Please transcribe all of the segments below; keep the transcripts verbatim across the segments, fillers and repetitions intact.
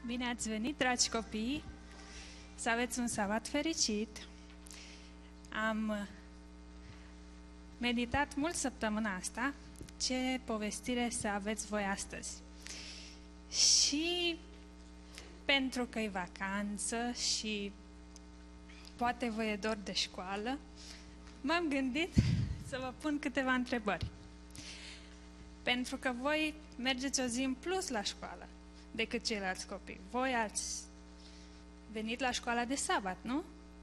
Bine ați venit, dragi copii! Să aveți un sabat fericit! Am meditat mult săptămâna asta ce povestire să aveți voi astăzi. Și pentru că e vacanță și poate vă e dor de școală, m-am gândit să vă pun câteva întrebări. Pentru că voi mergeți o zi în plus la școală decât ceilalți copii. Voi ați venit la școala de sabat, nu?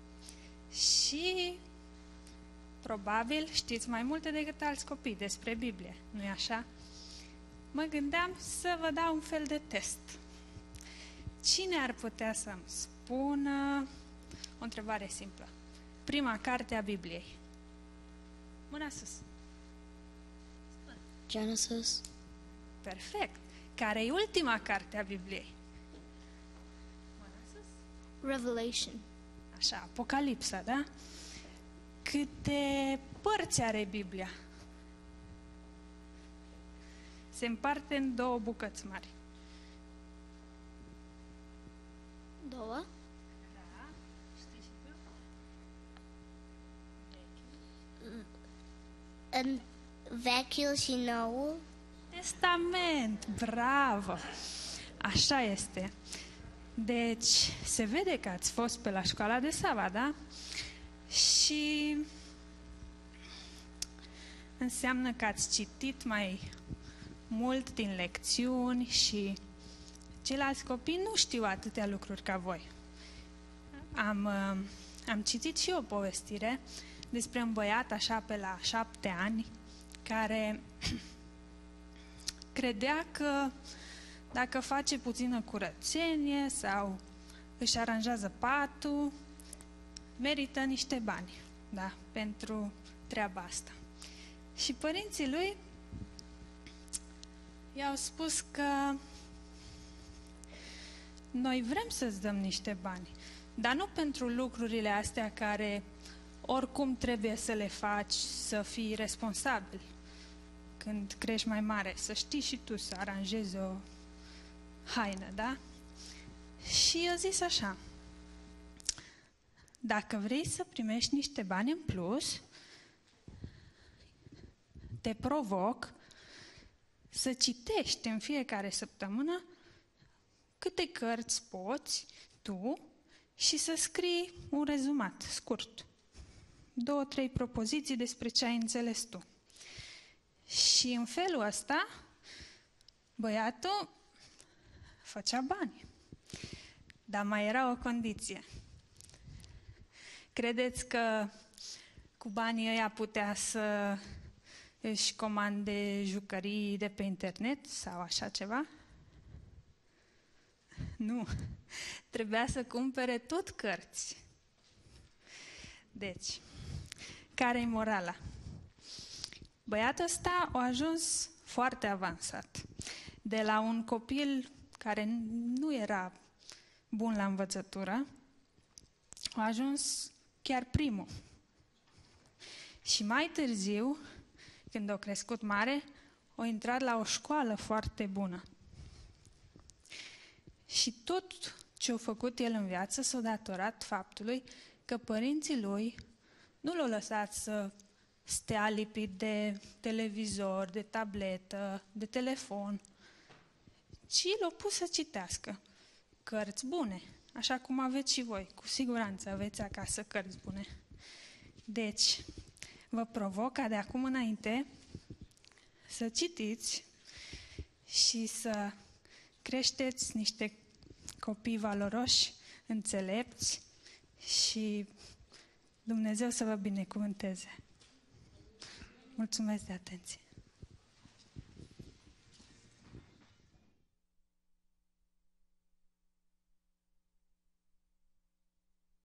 Și probabil știți mai multe decât alți copii despre Biblie, nu-i așa? Mă gândeam să vă dau un fel de test. Cine ar putea să-mi spună o întrebare simplă? Prima carte a Bibliei. Mâna sus. Genesis. Perfect. Care e ultima carte a Bibliei? Mâna sus. Revelation. Așa, Apocalipsa, da? Câte părți are Biblia? Se împarte în două bucăți mari. Două. Da, știi și tu? În Vechiul și Noul. Testament, bravo! Așa este. Deci, se vede că ați fost pe la școala de sabat, da? Și înseamnă că ați citit mai mult din lecțiuni și ceilalți copii nu știu atâtea lucruri ca voi. Am, am citit și o povestire despre un băiat așa pe la șapte ani care credea că dacă face puțină curățenie sau își aranjează patul, merită niște bani, da, pentru treaba asta. Și părinții lui i-au spus că noi vrem să-ți dăm niște bani, dar nu pentru lucrurile astea care oricum trebuie să le faci, să fii responsabil. Când crești mai mare, să știi și tu să aranjezi o haină, da? Și eu zis așa: dacă vrei să primești niște bani în plus, te provoc să citești în fiecare săptămână câte cărți poți tu și să scrii un rezumat scurt. Două, trei propoziții despre ce ai înțeles tu. Și în felul ăsta, băiatul făcea bani. Dar mai era o condiție. Credeți că cu banii ăia putea să își comande jucării de pe internet sau așa ceva? Nu. Trebuia să cumpere tot cărți. Deci, care-i morala? Băiatul ăsta a ajuns foarte avansat. De la un copil care nu era bun la învățătură, a ajuns chiar primul. Și mai târziu, când a crescut mare, a intrat la o școală foarte bună. Și tot ce a făcut el în viață s-a datorat faptului că părinții lui nu l-au lăsat să stea lipit de televizor, de tabletă, de telefon, ci l-au pus să citească cărți bune, așa cum aveți și voi. Cu siguranță aveți acasă cărți bune. Deci, vă provoc ca de acum înainte să citiți și să creșteți niște copii valoroși, înțelepți și Dumnezeu să vă binecuvânteze. Mulțumesc de atenție!